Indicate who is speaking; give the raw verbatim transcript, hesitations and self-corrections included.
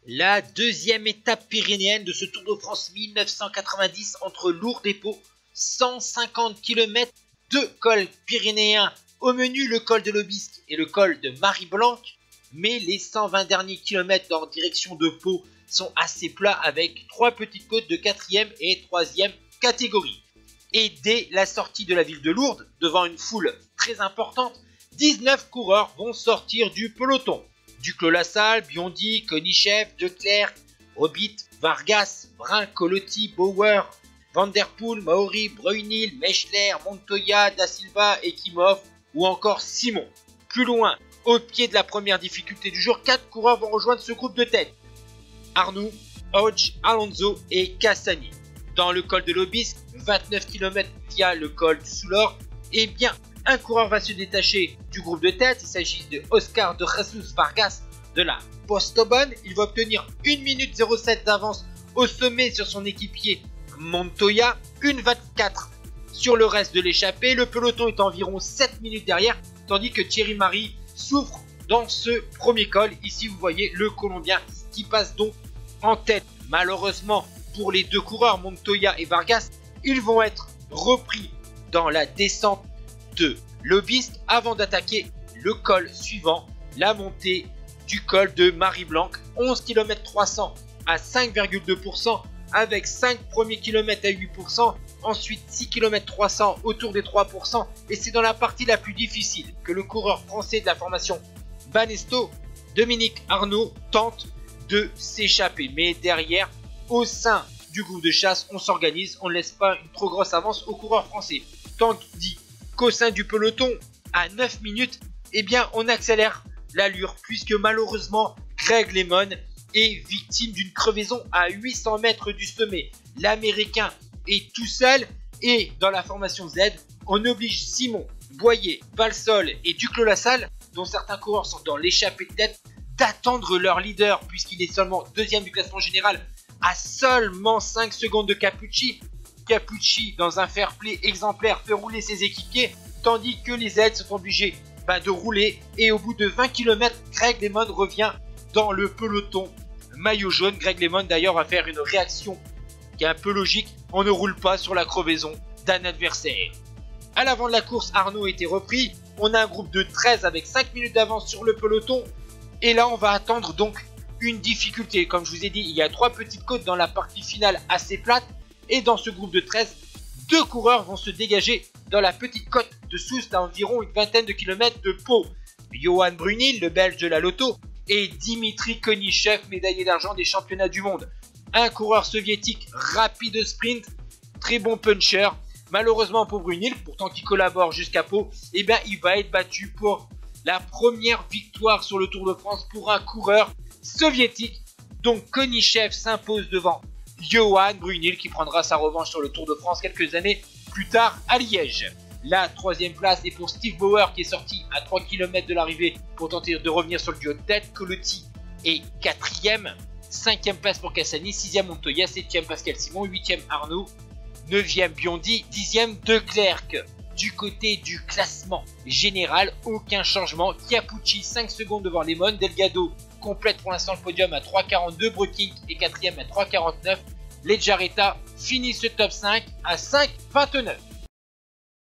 Speaker 1: La deuxième étape pyrénéenne de ce Tour de France mille neuf cent quatre-vingt-dix entre Lourdes et Pau, cent cinquante kilomètres, deux cols pyrénéens au menu, le col de l'Aubisque et le col de Marie-Blanque, mais les cent vingt derniers kilomètres en direction de Pau sont assez plats avec trois petites côtes de quatrième et troisième catégorie. Et dès la sortie de la ville de Lourdes, devant une foule très importante, dix-neuf coureurs vont sortir du peloton. Duclos-Lassalle, Biondi, Koenichev, Declercq, Orbit, Vargas, Brun, Colotti, Bauer, Van der Poel, Mauri, Breugnil, Mechler, Montoya, Da Silva, Ekimov ou encore Simon. Plus loin, au pied de la première difficulté du jour, quatre coureurs vont rejoindre ce groupe de tête. Arnoux, Hodge, Alonso et Cassani. Dans le col de l'Aubisque, vingt-neuf kilomètres via le col du Soulor, et bien un coureur va se détacher du groupe de tête. Il s'agit de Oscar de Jesus Vargas de la Postobon. Il va obtenir une minute zéro sept d'avance au sommet sur son équipier Montoya, une vingt-quatre sur le reste de l'échappée. Le peloton est environ sept minutes derrière, tandis que Thierry Marie souffre dans ce premier col. Ici vous voyez le Colombien qui passe donc en tête. Malheureusement pour les deux coureurs, Montoya et Vargas, ils vont être repris dans la descente de l'Aubisque avant d'attaquer le col suivant, la montée du col de Marie-Blanque, onze kilomètres trois cents à cinq virgule deux pour cent avec cinq premiers kilomètres à huit pour cent, ensuite six kilomètres trois cents autour des trois pour cent, et c'est dans la partie la plus difficile que le coureur français de la formation Banesto, Dominique Arnaud, tente de s'échapper. Mais derrière, au sein du groupe de chasse, on s'organise, on ne laisse pas une trop grosse avance aux coureurs français. Tandis qu'au sein du peloton, à neuf minutes, eh bien on accélère l'allure, puisque malheureusement Greg LeMond est victime d'une crevaison à huit cents mètres du sommet. L'Américain est tout seul, et dans la formation Z, on oblige Simon, Boyer, Valsol et Duclos-Lassalle, dont certains coureurs sont dans l'échappée de tête, d'attendre leur leader, puisqu'il est seulement deuxième du classement général, à seulement cinq secondes de Capucci. Capucci, dans un fair play exemplaire, fait rouler ses équipiers, tandis que les Z sont obligés bah, de rouler, et au bout de vingt kilomètres, Greg LeMond revient dans le peloton maillot jaune. Greg LeMond d'ailleurs va faire une réaction qui est un peu logique, on ne roule pas sur la crevaison d'un adversaire. À l'avant de la course, Arnaud était repris, on a un groupe de treize avec cinq minutes d'avance sur le peloton, et là on va attendre donc une difficulté. Comme je vous ai dit, il y a trois petites côtes dans la partie finale assez plate, et dans ce groupe de treize, deux coureurs vont se dégager dans la petite côte de Soust à environ une vingtaine de kilomètres de Pau. Johan Brunil, le belge de la Lotto, et Dimitri Koenichev, médaillé d'argent des championnats du monde. Un coureur soviétique rapide de sprint, très bon puncher. Malheureusement pour Brunil, pourtant qui collabore jusqu'à Pau, eh bien il va être battu pour la première victoire sur le Tour de France pour un coureur soviétique. Donc Koenichev s'impose devant Johan Brunil, qui prendra sa revanche sur le Tour de France quelques années plus tard à Liège. La troisième place est pour Steve Bauer, qui est sorti à trois kilomètres de l'arrivée pour tenter de revenir sur le duo de tête. Colotti est quatrième. cinquième place pour Cassani, sixième Montoya, septième Pascal Simon, huitième Arnaud, neuvième Biondi, dixième Declercq. Du côté du classement général, aucun changement. Capucci cinq secondes devant LeMond. Delgado complète pour l'instant le podium à trois quarante-deux. Breukink est quatrième à trois quarante-neuf. Lejarreta finit ce top cinq à cinq vingt-neuf.